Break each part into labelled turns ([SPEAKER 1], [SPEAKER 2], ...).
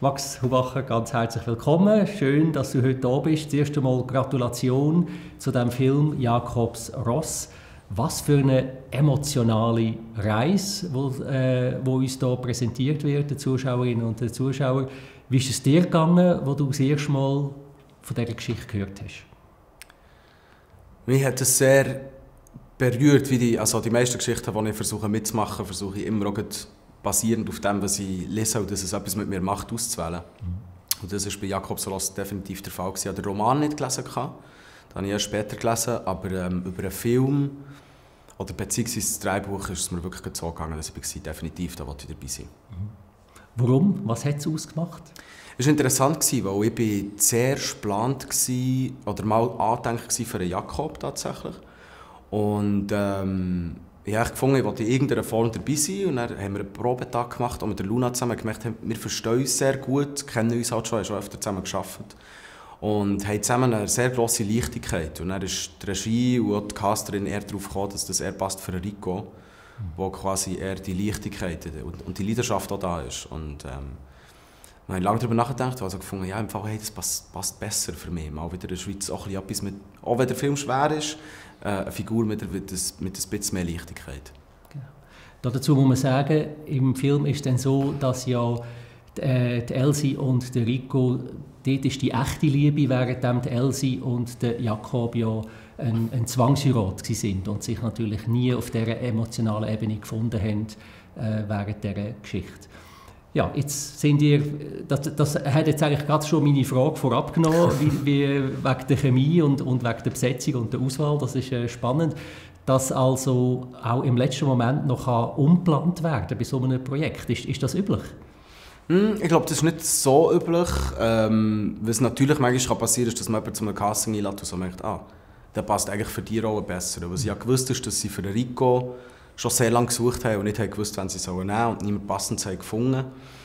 [SPEAKER 1] Max Hubacher, ganz herzlich willkommen. Schön, dass du heute da bist. Zuerst einmal Gratulation zu dem Film Jakobs Ross. Was für eine emotionale Reise, wo uns hier präsentiert wird, den Zuschauerinnen und den Zuschauern. Wie ist es dir gegangen, als du das erste Mal von dieser Geschichte gehört hast?
[SPEAKER 2] Mich hat es sehr berührt, wie die meisten Geschichten, die ich versuche mitzumachen, versuche ich immer auch basierend auf dem, was ich lese und dass es etwas mit mir macht, auszuwählen. Und das war bei Jakobs Ross definitiv der Fall. Ich habe den Roman nicht gelesen, den habe ich erst später gelesen, aber über einen Film oder beziehungsweise das Drehbuch ist es mir wirklich so gegangen, dass ich definitiv da wollte ich dabei sein.
[SPEAKER 1] Warum? Was hat es ausgemacht?
[SPEAKER 2] Es war interessant, weil ich zuerst geplant war, oder mal angedenkt für einen Jakob tatsächlich. Und ich habe gefunden, ich wollte in irgendeiner Form dabei sein. Und dann haben wir einen Probetag gemacht und mit der Luna zusammen gemerkt, wir verstehen uns sehr gut, kennen uns halt schon öfter zusammen gearbeitet. Und haben zusammen eine sehr grosse Leichtigkeit. Und dann ist die Regie und auch die Casterin eher darauf gekommen, dass das eher passt für Rico, wo quasi eher die Leichtigkeit und die Leidenschaft auch da ist. Und ich habe lange darüber nachgedacht und also gefunden, ja, im Fall, hey, das passt besser für mich. Mal wieder in der Schweiz auch etwas mit, auch wenn der Film schwer ist, eine Figur mit ein bisschen mehr Leichtigkeit.
[SPEAKER 1] Genau. Dazu muss man sagen, im Film ist es dann so, dass ja die Elsie und der Rico, dort ist die echte Liebe, während die Elsie und der Jakob ja ein Zwangsheirat sind und sich natürlich nie auf dieser emotionalen Ebene gefunden haben während dieser Geschichte. Ja, jetzt sind ihr, das hat jetzt eigentlich gerade schon meine Frage vorab genommen, wie wegen der Chemie und wegen der Besetzung und der Auswahl. Das ist spannend, dass also auch im letzten Moment noch umgeplant werden bei so einem Projekt. Ist das üblich?
[SPEAKER 2] Ich glaube, das ist nicht so üblich. Was natürlich manchmal passieren kann, ist, dass man jemanden zu einem Casting einlädt und so merkt, der passt eigentlich für die Rolle besser. Was ich ja gewusst ist, dass sie für Rico schon sehr lange gesucht haben und nicht gewusst, wann sie nehmen sollen und niemand passend gefunden.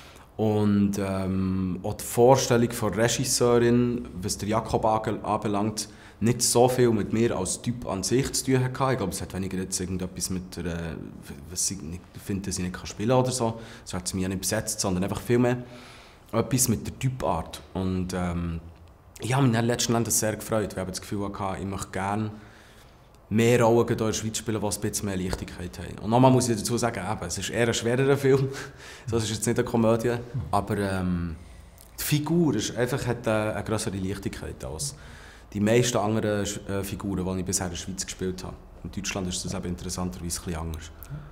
[SPEAKER 2] Und auch die Vorstellung der Regisseurin, was der Jakob anbelangt, nicht so viel mit mir als Typ an sich zu tun hatte. Ich glaube, es hat weniger jetzt irgendetwas mit der, was ich finde, dass ich nicht spielen kann oder so. Das hat sie mich ja nicht besetzt, sondern einfach viel mehr etwas mit der Typart. Und ich habe mich letzten Endes sehr gefreut. Wir haben das Gefühl gehabt, ich möchte gerne mehr Rollen hier in der Schweiz spielen, die ein bisschen mehr Leichtigkeit haben. Und nochmal muss ich dazu sagen, es ist eher ein schwererer Film. Das ist jetzt nicht eine Komödie. Aber die Figur hat eine größere Leichtigkeit als die meisten anderen Figuren, die ich bisher in der Schweiz gespielt habe. In Deutschland ist das eben interessanterweise ein bisschen anders.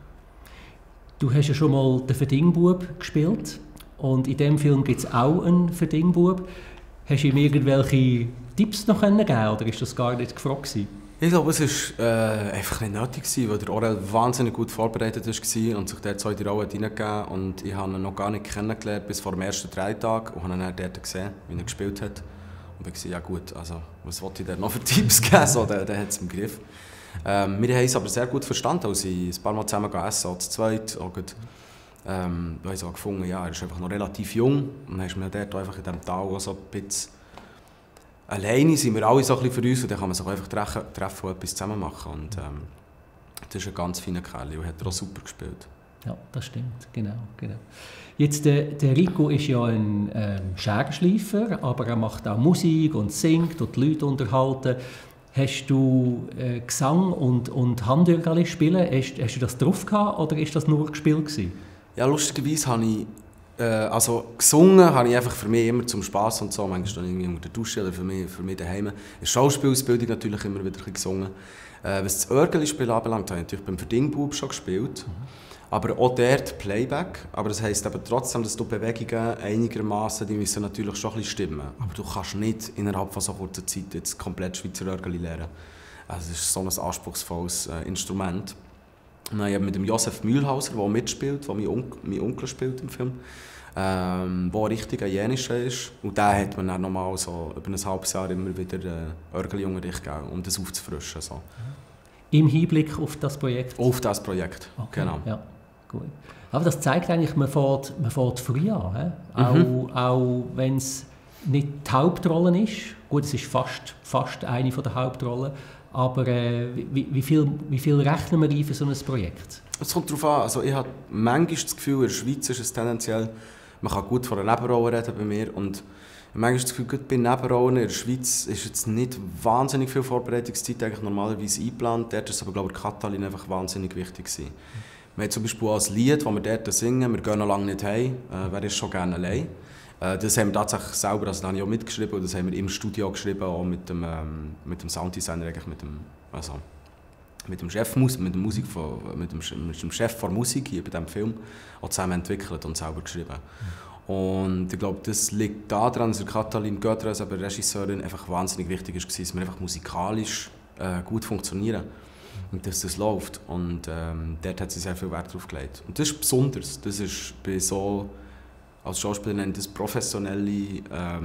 [SPEAKER 1] Du hast ja schon mal den Verdingbub gespielt. Und in diesem Film gibt es auch einen Verdingbub. Hast du ihm irgendwelche Tipps noch geben oder war das gar nicht gefragt gewesen?
[SPEAKER 2] Ich glaube, es war einfach nicht nötig, weil der Orel wahnsinnig gut vorbereitet war und sich dort so in die Rolle hineingegeben. Und ich habe ihn noch gar nicht kennengelernt bis vor dem ersten Drehtag und habe ihn dann dort gesehen, wie er gespielt hat. Und ich dachte, ja gut, also, was wollte ich dir noch für Tipps geben? So, der hat es im Griff. Wir haben es aber sehr gut verstanden, als sie ein paar Mal zusammen essen, auch zu zweit. Wir haben so gefunden, ja, er ist einfach noch relativ jung. Und dann ist mir dort einfach in diesem Tal so ein bisschen alleine sind wir alle so ein bisschen für uns und dann kann man sich einfach treffen und etwas zusammen machen. Und das ist ein ganz feiner Kerl und hat auch super gespielt.
[SPEAKER 1] Ja, das stimmt, genau. Jetzt, der Rico ist ja ein Scherbenschleifer, aber er macht auch Musik und singt und die Leute unterhalten. Hast du Gesang und Handörgeli spielen, hast du das drauf gehabt oder ist das nur gespielt gewesen?
[SPEAKER 2] Ja, lustigerweise habe ich gesungen habe ich einfach für mich immer zum Spass und so, manchmal irgendwie unter der Dusche oder für mich daheim. In der Schauspielausbildung natürlich immer wieder gesungen. Was das Örgeli-Spiel anbelangt, habe ich natürlich beim Verdingbub schon gespielt. Aber auch dort Playback. Aber das heisst eben trotzdem, dass du Bewegungen einigermaßen, die müssen natürlich schon ein bisschen stimmen. Aber du kannst nicht innerhalb von so kurzer Zeit jetzt komplett Schweizer Örgeli lernen. Also es ist so ein anspruchsvolles Instrument. Und dann mit dem Josef Mühlhauser, der mitspielt, der mein Onkel spielt im Film, der richtig ein Jenischer ist. Und den hat man dann nochmal so über ein halbes Jahr immer wieder Örgeli-Unterricht gegeben, um das aufzufrischen. So.
[SPEAKER 1] Im Hinblick auf das Projekt?
[SPEAKER 2] Auf das Projekt, okay. Genau.
[SPEAKER 1] Ja, gut. Aber das zeigt eigentlich, man fährt früh an. Auch wenn es nicht die Hauptrolle ist. Gut, es ist fast eine der Hauptrollen. Aber wie viel rechnen wir ein für so ein Projekt?
[SPEAKER 2] Es kommt darauf an. Also ich habe manchmal das Gefühl, in der Schweiz ist es tendenziell, Man kann gut von einer Nebenrolle reden bei mir. Und manchmal ist das Gefühl, bei Nebenrollen in der Schweiz ist jetzt nicht wahnsinnig viel Vorbereitungszeit eigentlich normalerweise eingeplant. Dort ist aber, glaube ich, Katalin einfach wahnsinnig wichtig gewesen. Wir haben zum Beispiel auch ein Lied, das wir dort singen, wir gehen noch lange nicht heim, wer ist schon gerne allein. Das haben wir tatsächlich selber, also das habe ich auch mitgeschrieben, und das haben wir im Studio geschrieben, auch mit dem Sounddesigner, eigentlich mit dem Chef, mit dem Chef von Musik hier bei diesem Film, auch zusammen entwickelt und selber geschrieben. Und ich glaube, das liegt daran, dass Katalin Götras, aber Regisseurin, einfach wahnsinnig wichtig war, dass wir einfach musikalisch gut funktionieren und dass das läuft. Und dort hat sie sehr viel Wert drauf gelegt. Und das ist besonders. Das ist bei so, als Schauspieler nennt das professionelle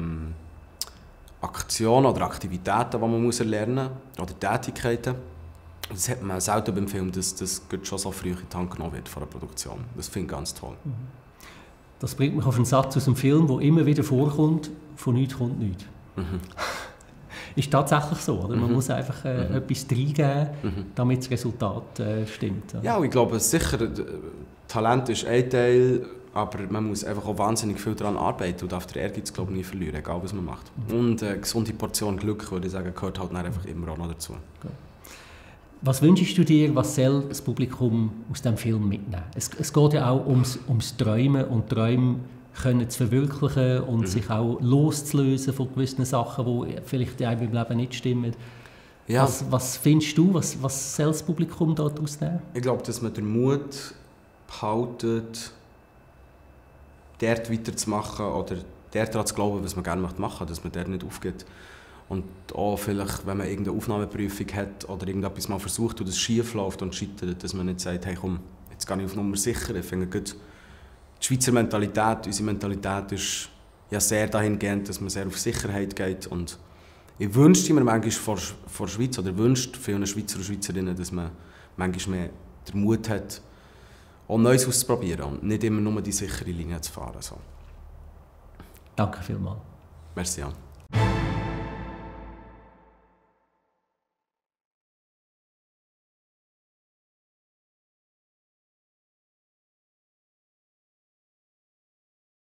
[SPEAKER 2] Aktionen oder Aktivitäten, die man muss erlernen muss, oder Tätigkeiten. Das hat man selten beim Film, dass das schon so früh in die Hand genommen wird von der Produktion. Das finde ich ganz toll.
[SPEAKER 1] Das bringt mich auf einen Satz aus dem Film, der immer wieder vorkommt: von nichts kommt nichts. Ist tatsächlich so, oder? Man muss einfach etwas reingeben, damit das Resultat stimmt.
[SPEAKER 2] Ja, und ich glaube sicher, Talent ist ein Teil, aber man muss einfach auch wahnsinnig viel daran arbeiten und darf den Ehrgeiz, glaube ich, nie verlieren, egal was man macht. Und eine gesunde Portion Glück, würde ich sagen, gehört halt einfach immer auch noch dazu. Okay.
[SPEAKER 1] Was wünschst du dir, was soll das Publikum aus diesem Film mitnehmen? Es geht ja auch ums Träumen und Träume können zu verwirklichen und sich auch loszulösen von gewissen Sachen, die vielleicht in einem Leben nicht stimmen. Ja. Was findest du, was soll das Publikum dort ausnehmen?
[SPEAKER 2] Ich glaube, dass man den Mut behaltet, dort weiterzumachen oder dort daran zu glauben, was man gerne machen möchte, dass man dort nicht aufgeht. Und auch vielleicht, wenn man irgendeine Aufnahmeprüfung hat oder irgendetwas mal versucht und es schief läuft und scheitert, dass man nicht sagt, hey komm, jetzt gehe ich auf Nummer sicher. Ich finde gut, die Schweizer Mentalität, unsere Mentalität ist ja sehr dahingehend, dass man sehr auf Sicherheit geht. Und ich wünschte mir manchmal vor der Schweiz oder wünscht vielen Schweizer und Schweizerinnen, dass man manchmal mehr den Mut hat, auch Neues auszuprobieren und nicht immer nur die sichere Linie zu fahren. So.
[SPEAKER 1] Danke vielmals.
[SPEAKER 2] Merci. Ja.